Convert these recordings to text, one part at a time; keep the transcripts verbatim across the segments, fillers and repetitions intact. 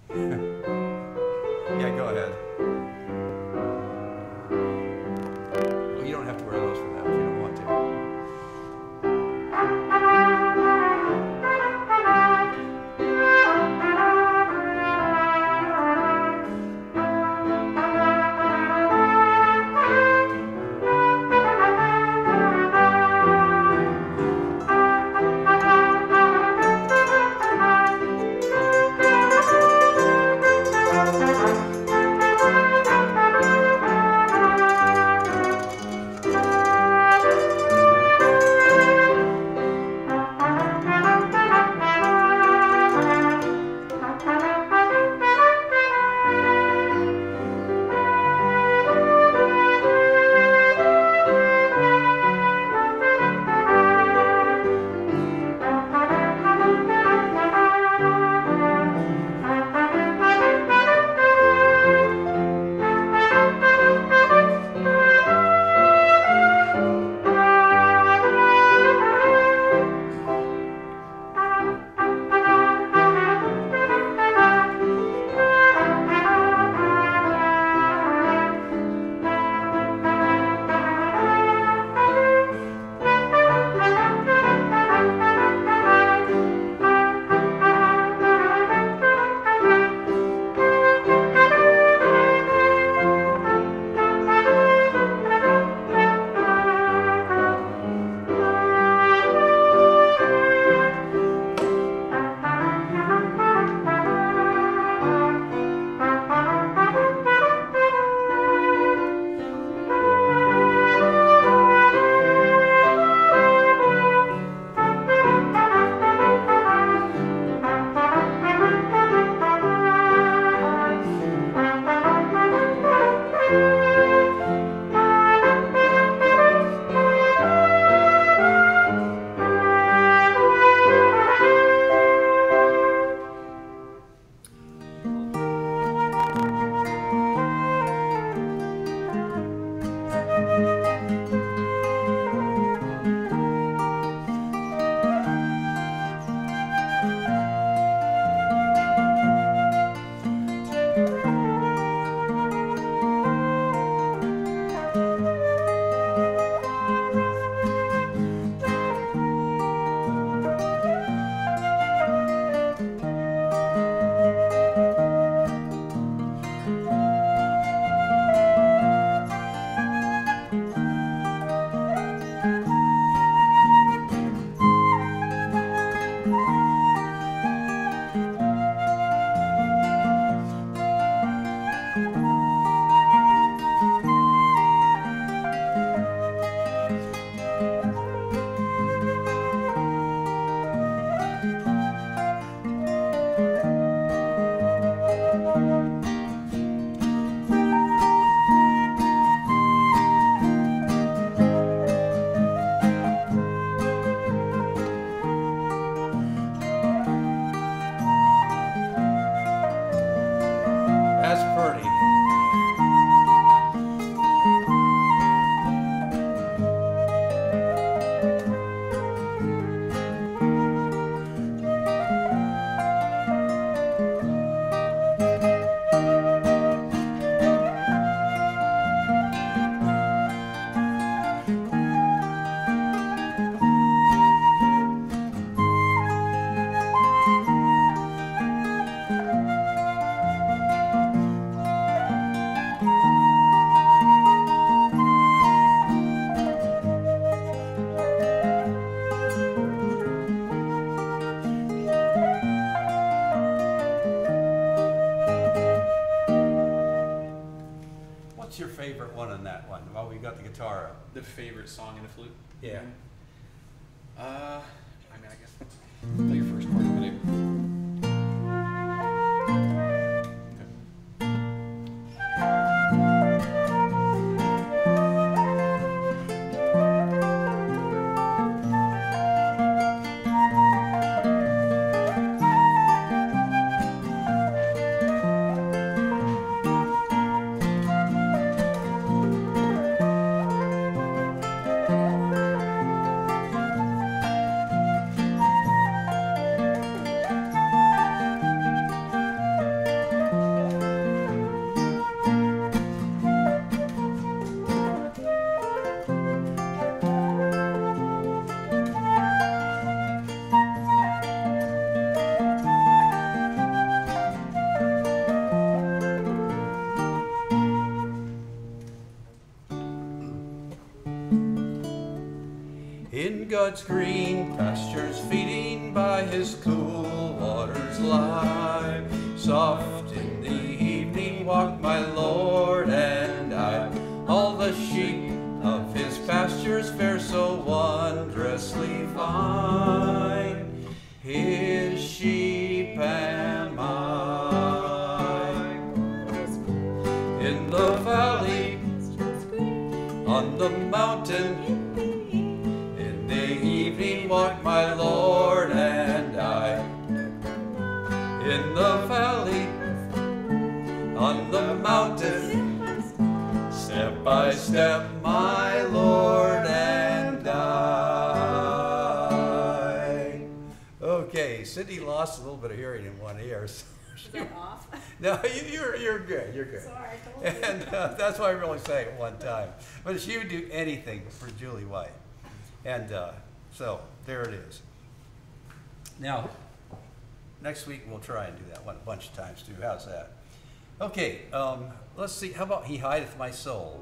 Yeah, go ahead. Well, you don't have to wear those for that if you don't want to. That's pretty. What's your favorite one on that one? Well, we got the guitar up. The favorite song in the flute? Yeah. Uh, I mean, I guess. Play your first chord, maybe. such green pastures, feeding by his cool waters lie. Soft in the evening walked my Lord and I. All the sheep of his pastures fare so wondrously fine. His sheep am I. In the valley, on the mountain, in the evening walked my Lord and I. In the valley, on the mountain, step by step my Lord and I. Okay, Cindy lost a little bit of hearing in one ear. So Is that off? no, you, you're, you're good, you're good. Sorry, I told you. And uh, that's why I really sang it one time. But she would do anything for Julie White. And uh, so, there it is. Now, next week we'll try and do that one a bunch of times too. How's that? Okay, um, let's see. How about He Hideth My Soul?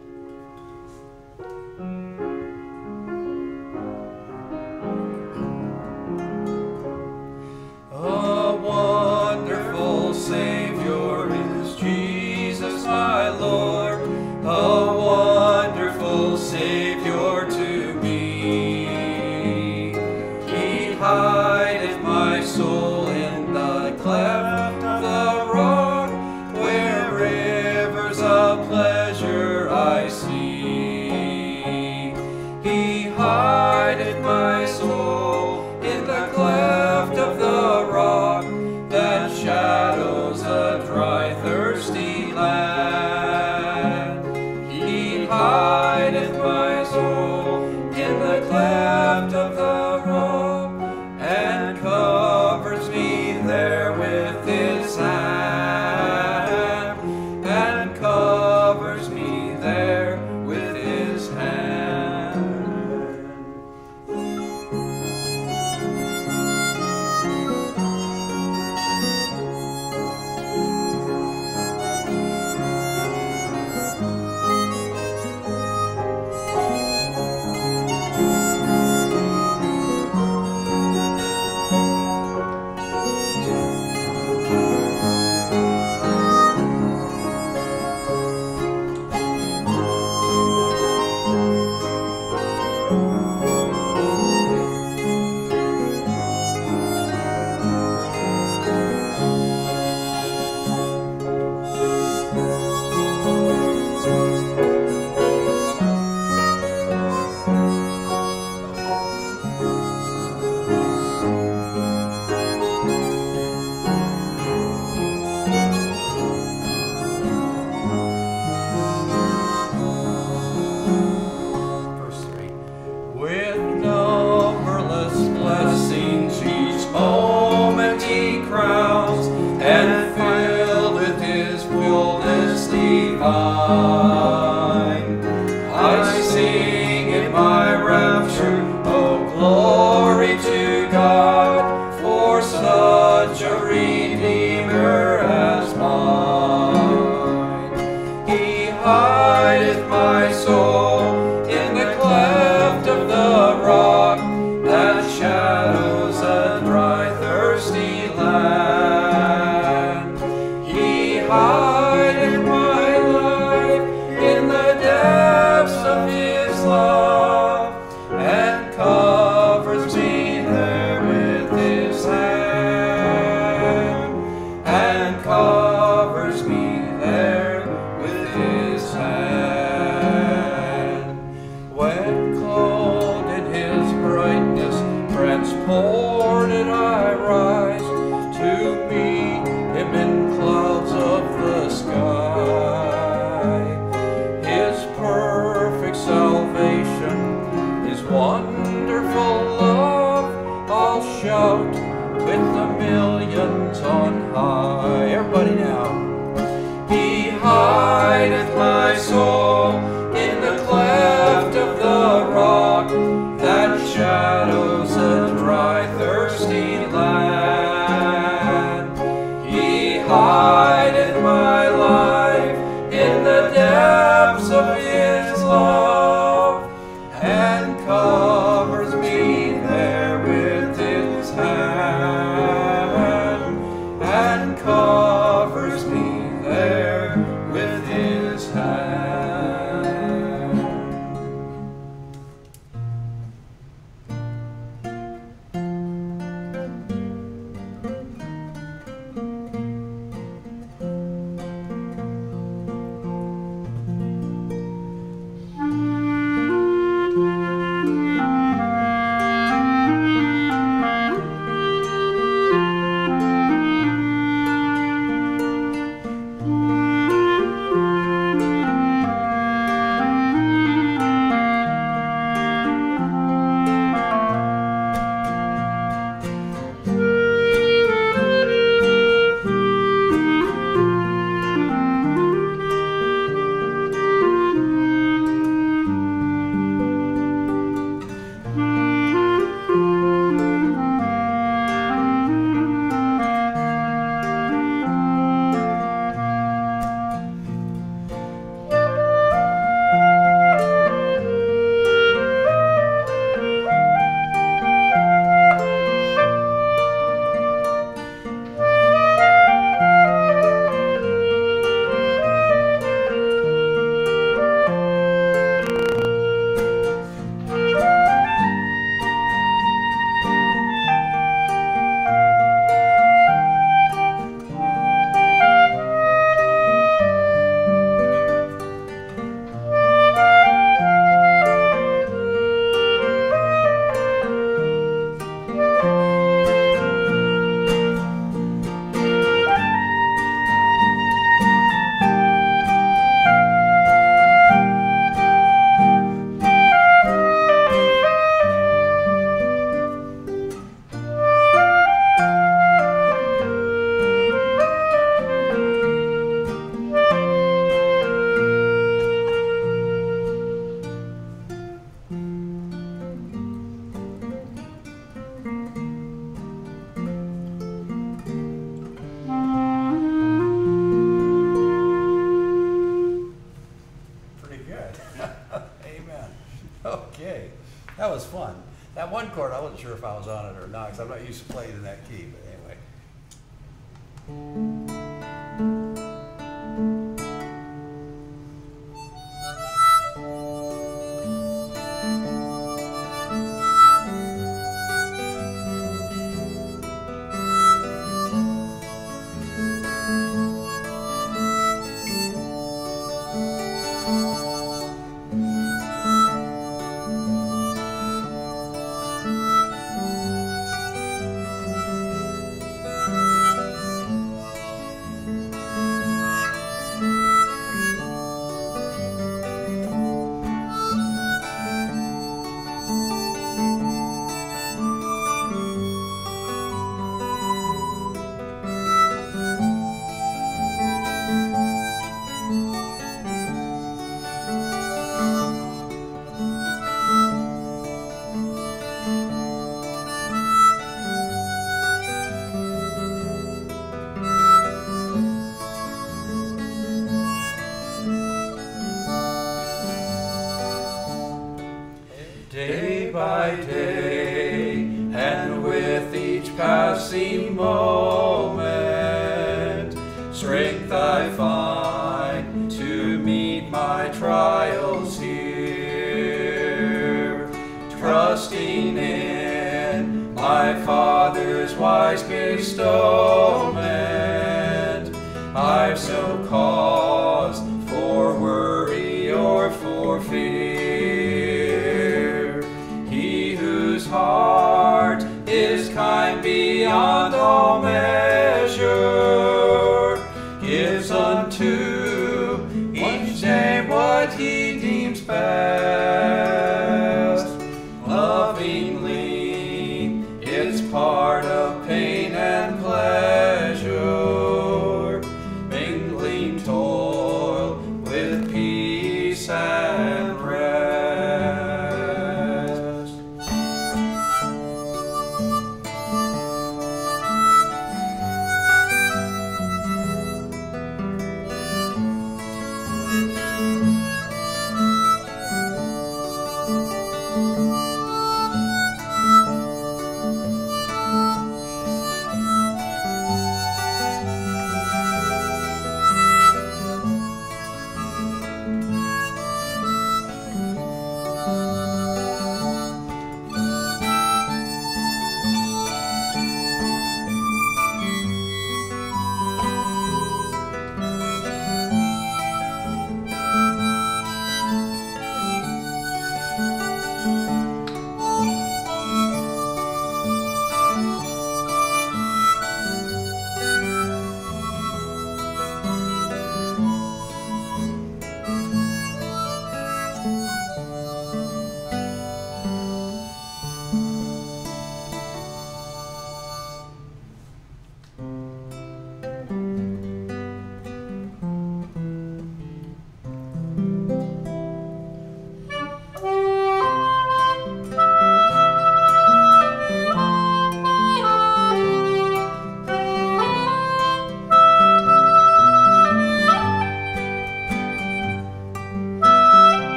A wonderful Savior is Jesus my Lord, a wonderful Savior to me. He hideth my soul in the cleft of the rock, where rivers of pleasure I see. He hideth my soul in the cleft of the rock that shadows a dry, thirsty land. He hideth my soul in the cleft of the rock and covers me there with his hand, and covers me there with his hand. Verse three. With numberless blessings each moment he crowns, and filled with his fullness divine. I sing in my rapture, oh glory to God, for such a Redeemer as mine. He hideth my soul in the cleft of the rock that shadows a dry, thirsty land. He hideth my life in the depths of his love and covers me there with his hand, and covers me there with his hand. When clothed in his brightness, transported I rise to one chord, I wasn't sure if I was on it or not, because I'm not used to playing in that key, but anyway. Day by day, and with each passing moment, strength I find to meet my trials here, trusting in my Father's wise bestowment. I've no cause for worry or for fear. Heart is kind beyond all measure, gives unto each day what he deems best. Lovingly, it's part of pain and pleasure, mingling toil with peace and rest.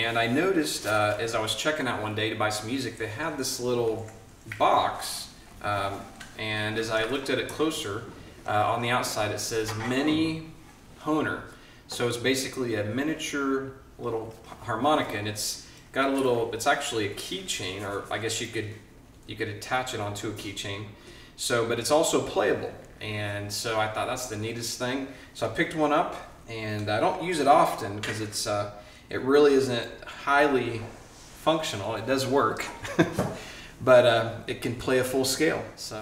and I noticed uh, as I was checking out one day to buy some music, they had this little box, um, and as I looked at it closer, uh, on the outside it says Mini Honer. So it's basically a miniature little harmonica, and it's got a little, it's actually a keychain, or I guess you could you could attach it onto a keychain. So, but it's also playable, and so I thought that's the neatest thing. So I picked one up, and I don't use it often because it's uh, it really isn't highly functional. It does work, but uh, it can play a full scale. So.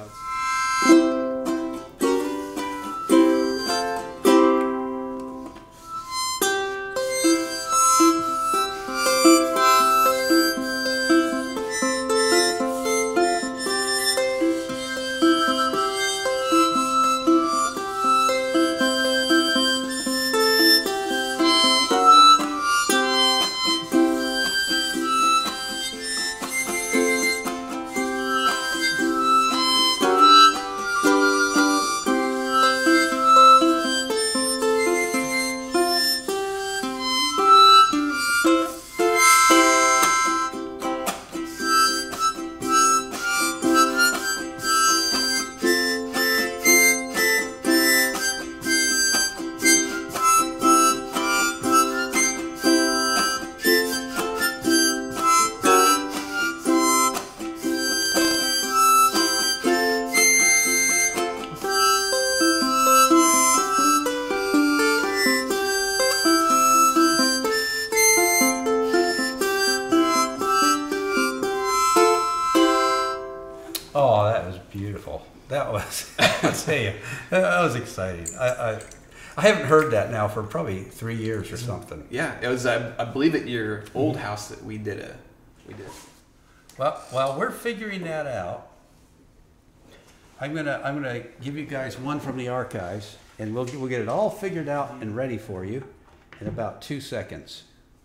Oh, that was beautiful. That was, I tell you, that was exciting. I, I, I haven't heard that now for probably three years or something. Yeah, it was. I, I believe at your old house that we did a, we did. Well, while we're figuring that out, I'm gonna I'm gonna give you guys one from the archives, and we'll we'll get it all figured out and ready for you in about two seconds.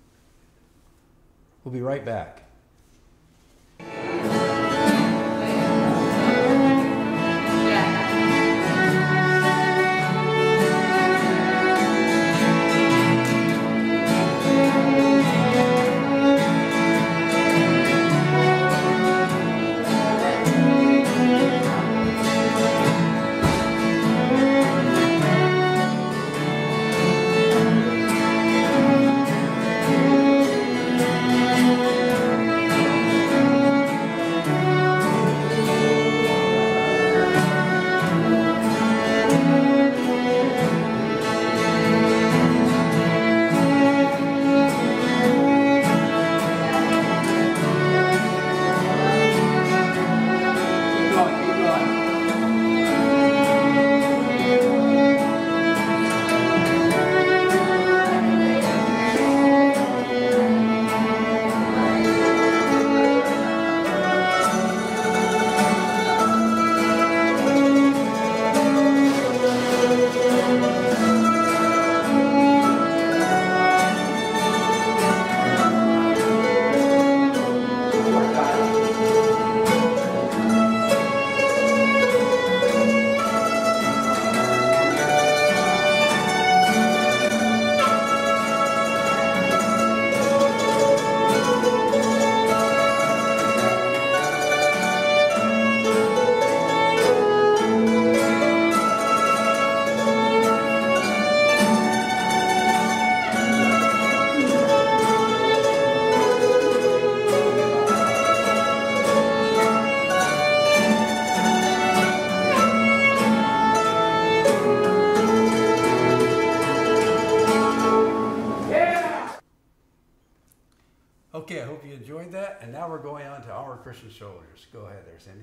We'll be right back. Okay, I hope you enjoyed that, and now we're going on to Our Christian Shoulders. Go ahead there, Cindy.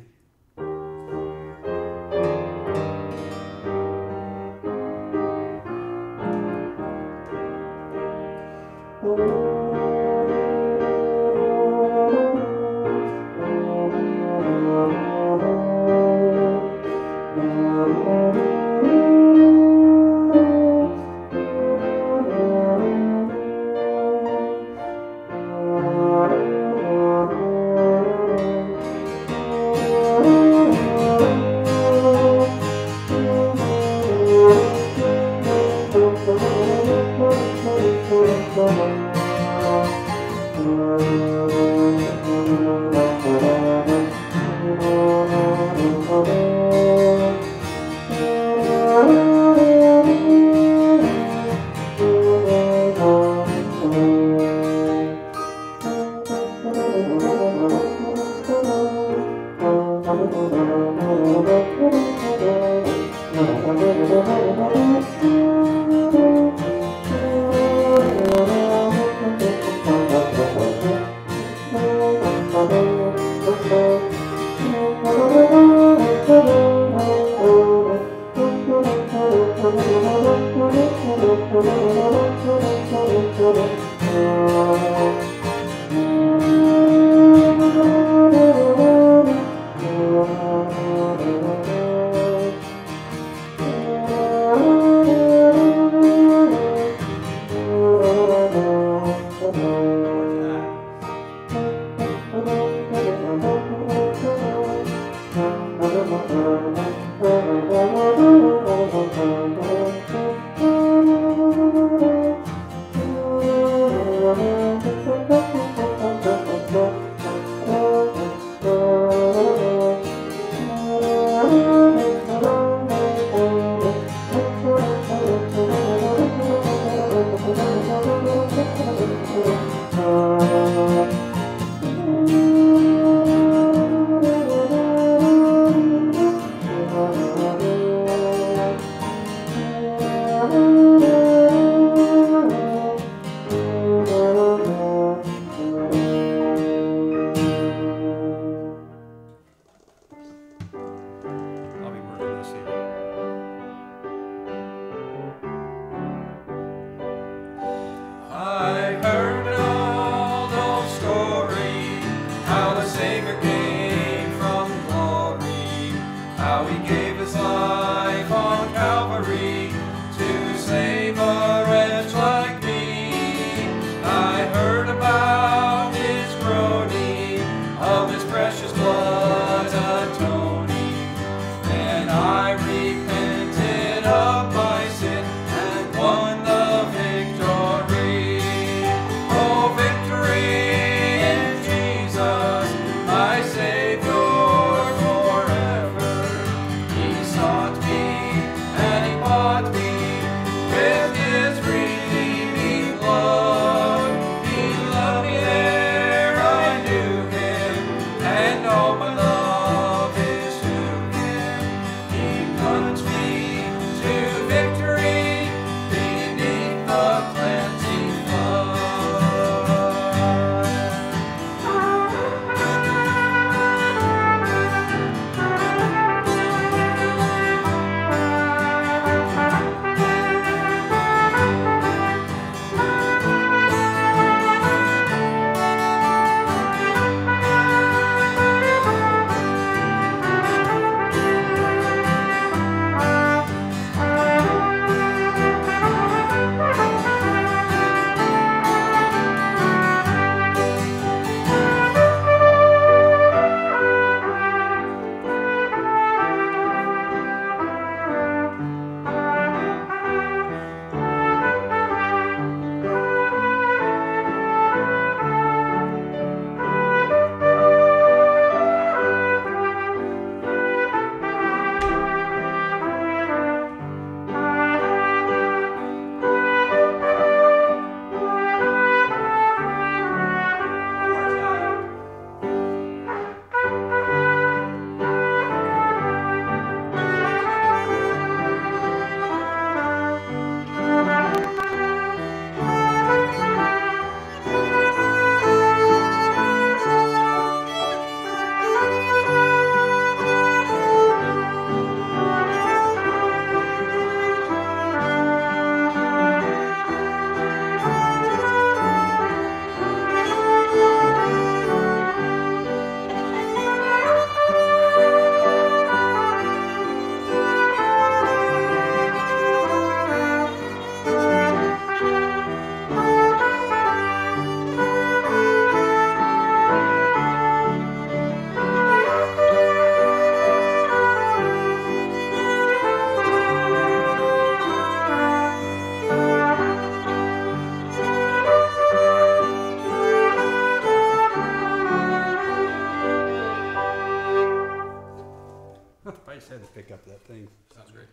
just had to pick up that thing. Sounds great.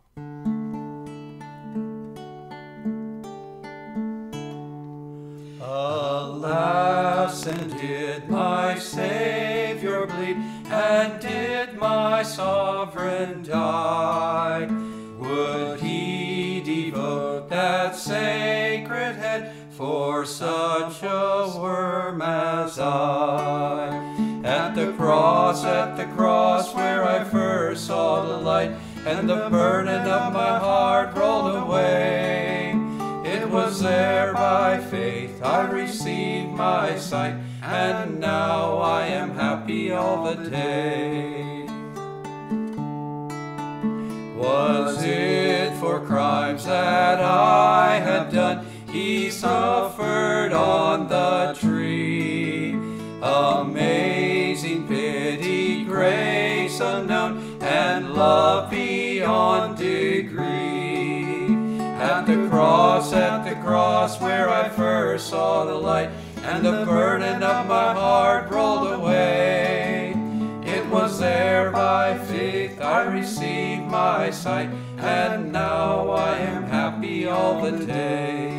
Alas, and did my Savior bleed, and did my Sovereign die? Would he devote that sacred head for such a worm as I? At the cross, at the cross where I first saw the light, and the burden of my heart rolled away. It was there by faith I received my sight, and now I am happy all the day. Was it for crimes that I had done, he suffered on the tree? Amazing pity, grace unknown, and love beyond degree. At the cross, at the cross where I first saw the light, and the burden of my heart rolled away. It was there by faith I received my sight, and now I am happy all the day.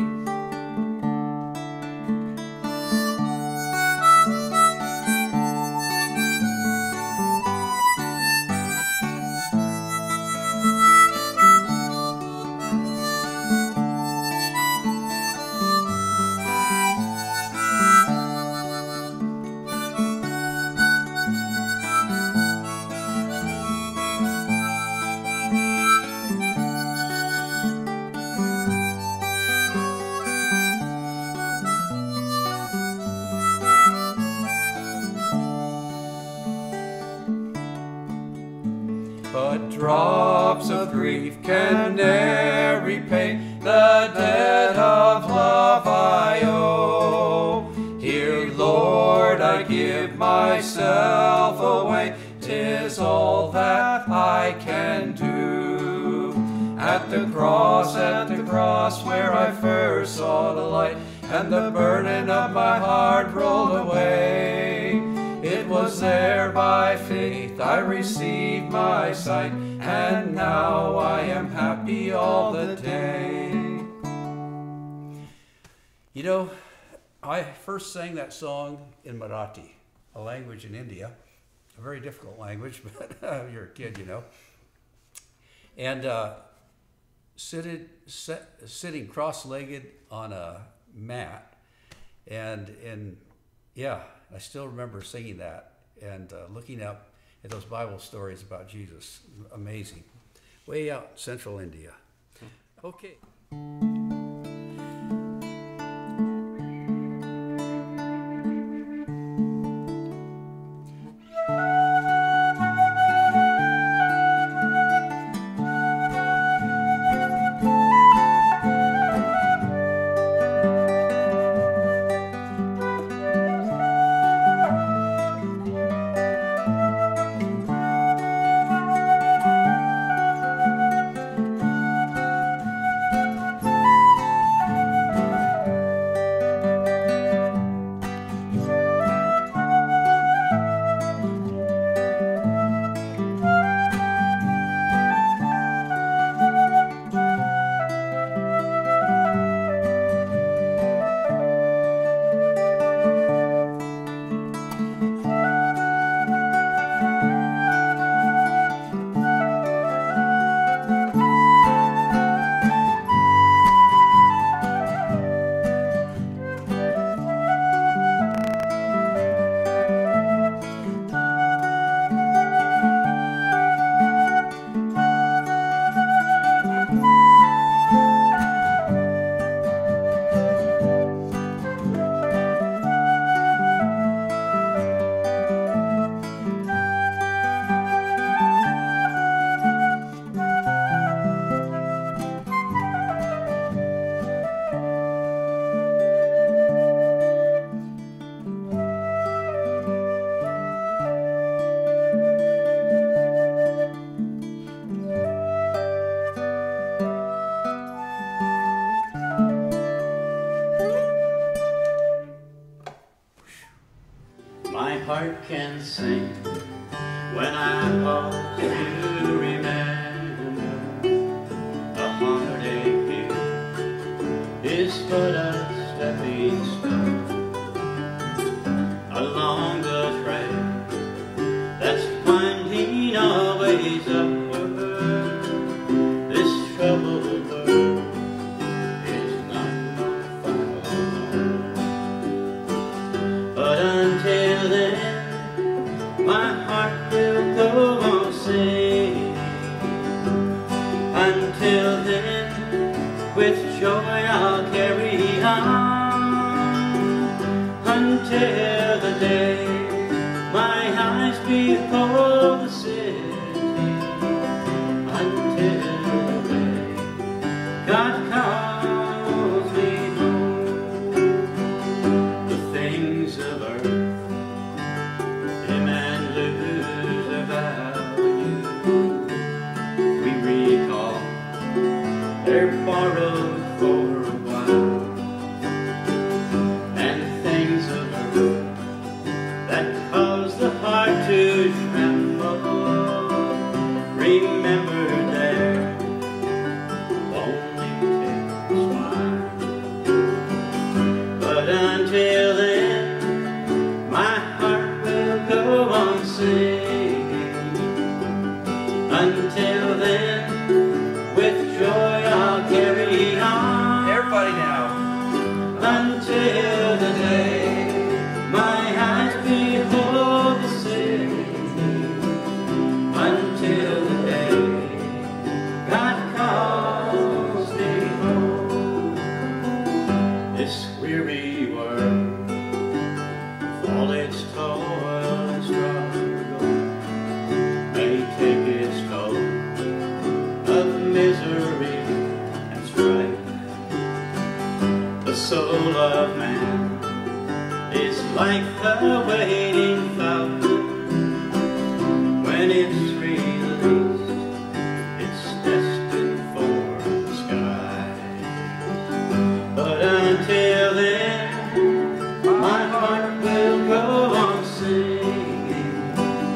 But drops of grief can ne'er repay the debt of love I owe. Here, Lord, I give myself away, 'tis all that I can do. At the cross, at the cross where I first saw the light, and the burden of my heart rolled away. It was there by faith I received my sight, and now I am happy all the day. You know, I first sang that song in Marathi, a language in India, a very difficult language, but uh, you're a kid, you know. And uh, seated, sit, sitting cross-legged on a mat, and and yeah, I still remember singing that and uh, looking up at those Bible stories about Jesus. Amazing. Way out in central India. Okay. My heart can sing when I pause to remember a heartache here is but a stepping stone along the trail that's winding a ways upward. This troubled world is not my final home, but until then my heart will go on singing. Until then, with joy I'll carry on. Until the day my eyes behold the city. Until the day God calls me home. The things of earth dim and lose their value. We recall they're borrowed for a while. And things of earth that cause the heart to tremble, remember there only take a smile. But until then, my heart will go on singing. Until then, with joy I'll carry on. Everybody now. Until the day my eyes behold the city. Until the day God calls me home. This weary world, with all its toil and struggle, may take its toll of misery and strife. The soul of man is like a waiting falcon. When it's released, it's destined for the sky. But until then, my heart will go on singing.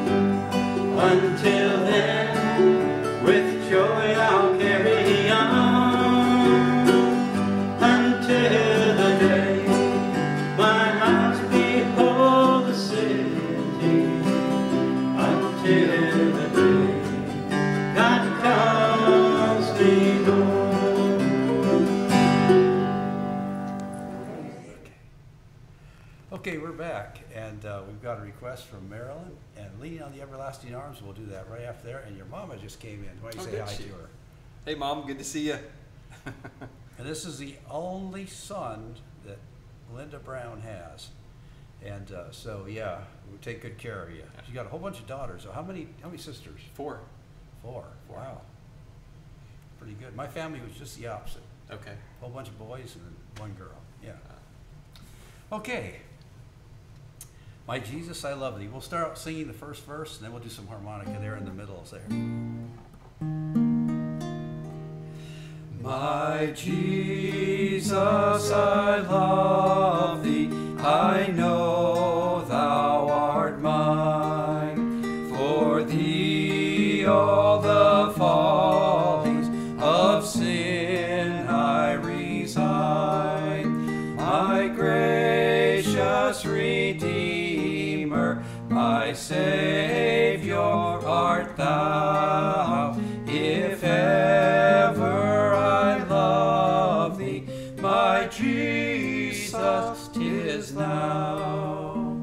Until then, with joy I'll carry on. Until the day my eyes behold the city. Until the day God calls me home. Okay, we're back, and uh, we've got a request from Marilyn, and Leaning on the Everlasting Arms, we'll do that right after there, and your mama just came in. Why don't you Oh, say did hi she? to her? Hey, Mom, good to see you. And this is the only son that Linda Brown has. And uh, so, yeah, we take good care of you. She's got a whole bunch of daughters. So how many, how many sisters? Four. Four. Wow. Pretty good. My family was just the opposite. Okay. A whole bunch of boys and then one girl. Yeah. Okay. My Jesus, I love thee. We'll start out singing the first verse, and then we'll do some harmonica there in the middle. There. My Jesus, I love thee. I know thou art mine. For thee all the follies of sin I resign. My gracious Redeemer, my Savior art thou. If ever I love thee, my Jesus, 'tis now.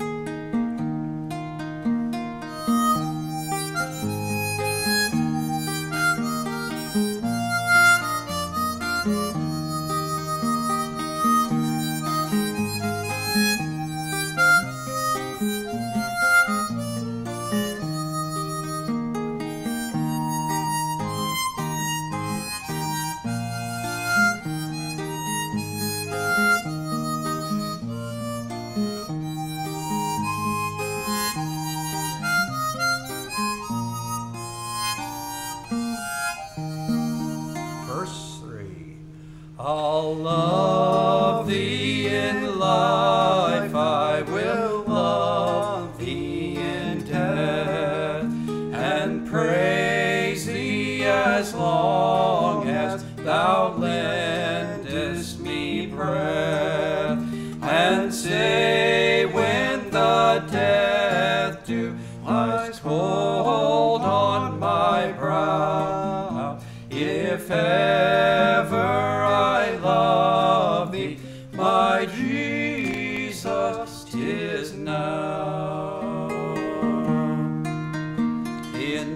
Verse three. I'll love thee in life, I will love thee in death, and praise thee as long as thou lendest me breath, and say when the death dew lies cold on my brow, if ever I love thee, my Jesus, 'tis now.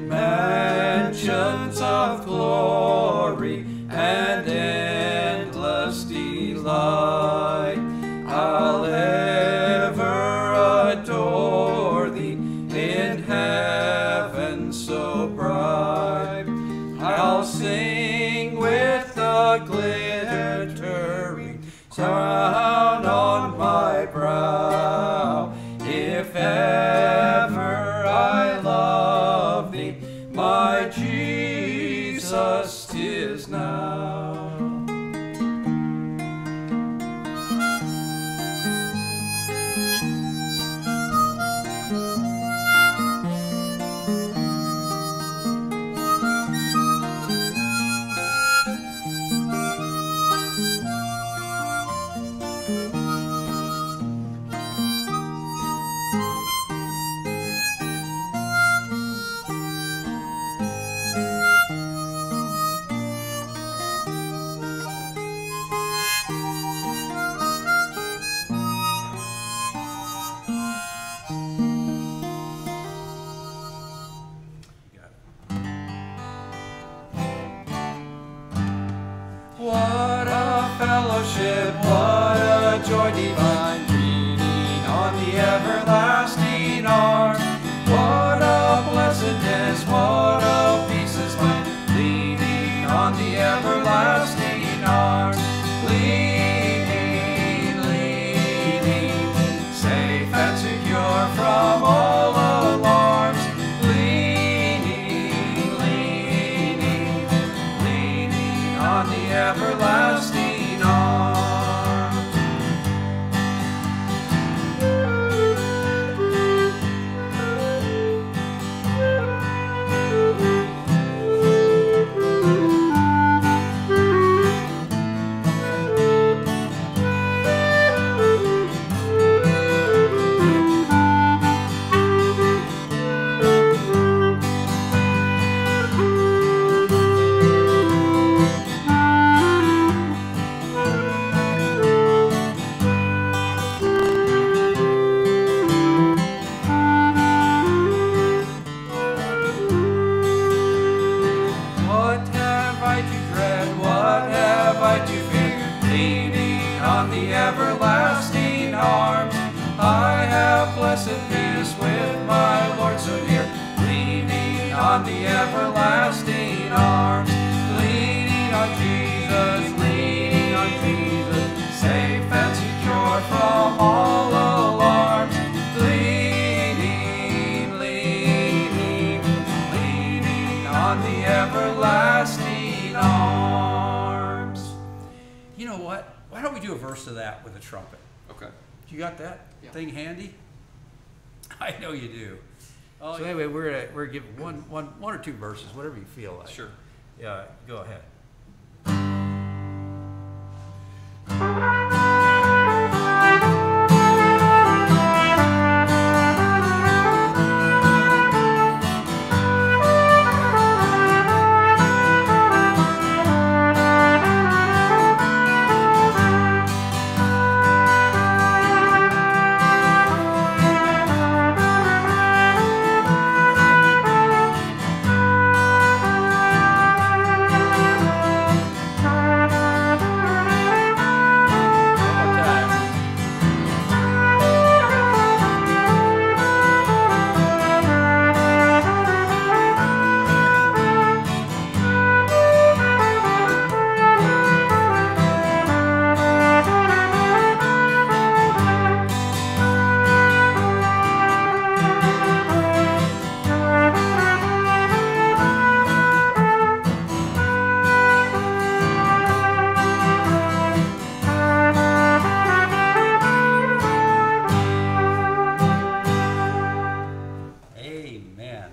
mansions of glory and endless delight. I'll ever adore thee in heaven so bright. I'll sing with the glittering crown on my brow. If ever I love thee, my Jesus, 'tis now. What a fellowship, what a joy divine, leaning on the everlasting arm. What a blessedness, what a peace is mine, leaning on the everlasting arm. Leaning, leaning, safe and secure from all alarms. Leaning, leaning, leaning on the everlasting arm. What have I to dread? What have I to fear? Leaning on the everlasting arms. I have blessed peace with my Lord so near. Leaning on the everlasting arms. Leaning on Jesus, leaning on Jesus, safe and secure from all alarms. Leaning, leaning, leaning on the everlasting arms. You know what? Why don't we do a verse of that with a trumpet? Okay. You got that Yeah. thing handy? I know you do. Oh, so yeah. anyway, we're gonna, we're giving one, one, one or two verses, whatever you feel like. Sure. Yeah, go ahead. One more time. Amen.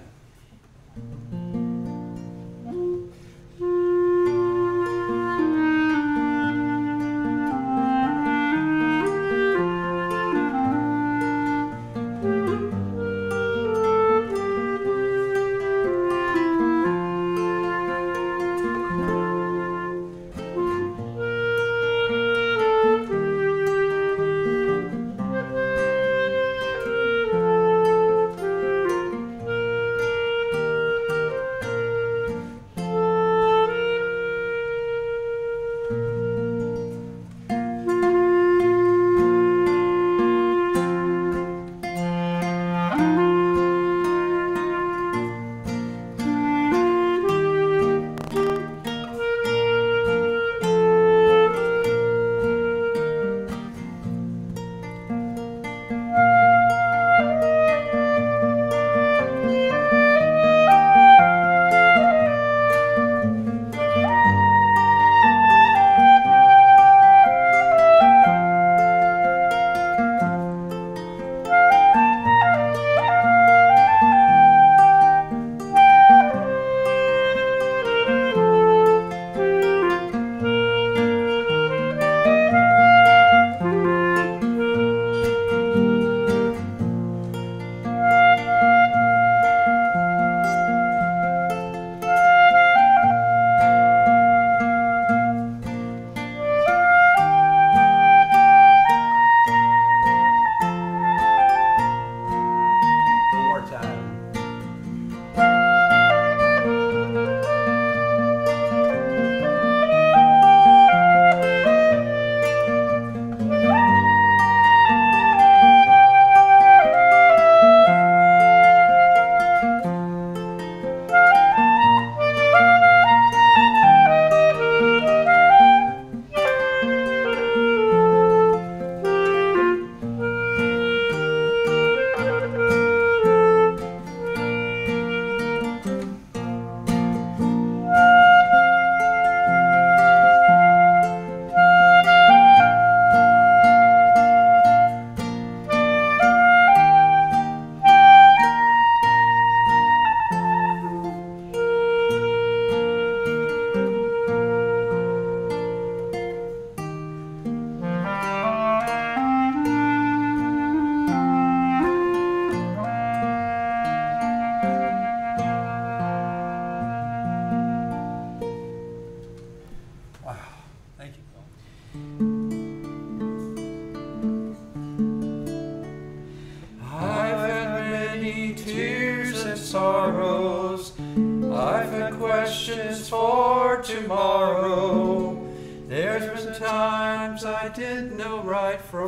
sorrows. I've had questions for tomorrow. There's been times I didn't know right from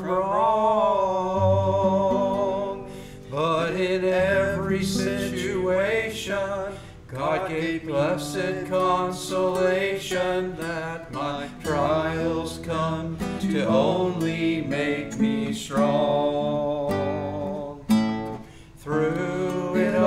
wrong. But in every situation, God gave blessed consolation that my trials come to only make me strong. Through it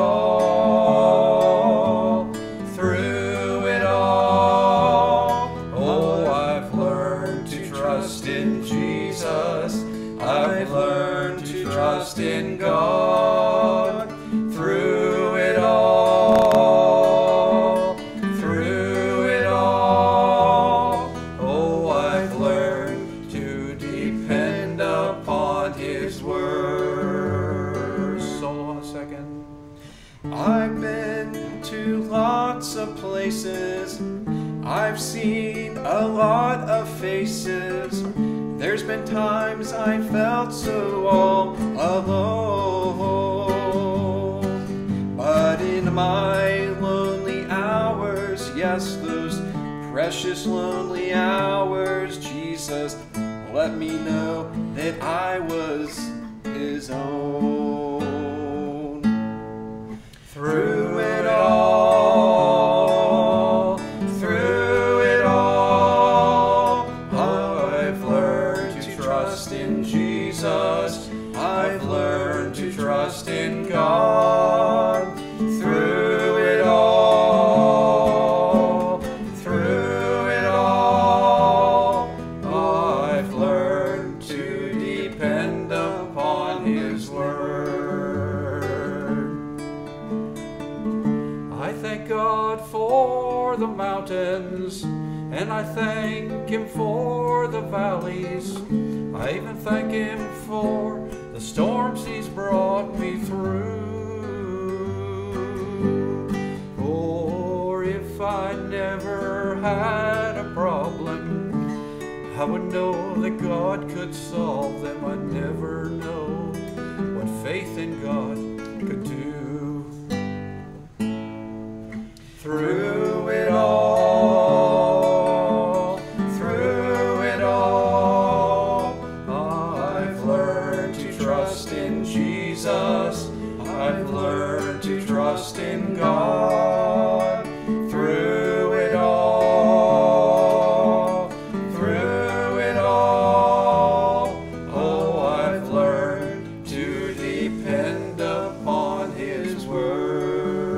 all, through it all, oh, I've learned to trust in Jesus. I've learned to trust in God. Through it all, through it all, oh, I've learned to depend upon His word. Solo on a second. I've been to lots of places. I've seen a lot of faces. There's been times I felt so all alone. But in my lonely hours, yes, those precious lonely hours, Jesus let me know that I was His own. Through it all, through it all, I've learned to trust in Jesus. I've learned to trust in God. Through it all, through it all, I've learned to depend upon His word. I thank God for the mountains, and I thank Him for the valleys. I even thank Him for the storms He's brought me through. For if I never had a problem, I would know that God could solve them. I'd never know what faith in God could do. Through it all, through it all, I've learned to trust in Jesus. I've learned to trust in God. Through it all, through it all, oh, I've learned to depend upon His word.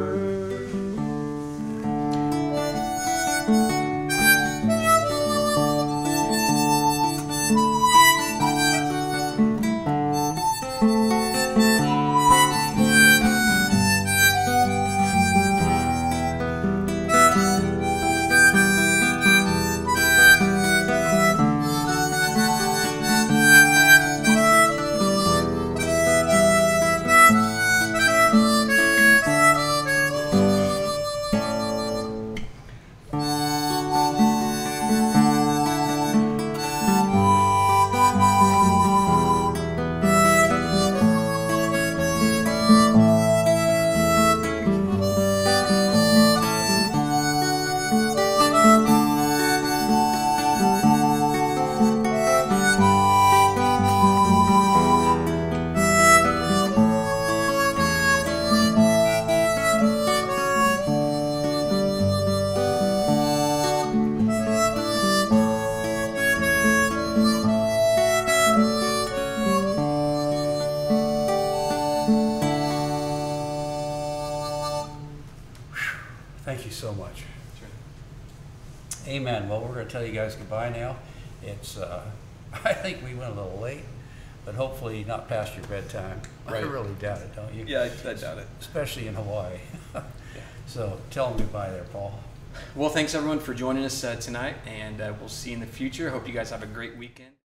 Thank you so much. Amen. Well, we're going to tell you guys goodbye now. It's, uh, I think we went a little late, but hopefully not past your bedtime. Right. I really doubt it, don't you? Yeah, I, I doubt it. Especially in Hawaii. Yeah. So tell them goodbye there, Paul. Well, thanks everyone for joining us uh, tonight, and uh, we'll see you in the future. Hope you guys have a great weekend.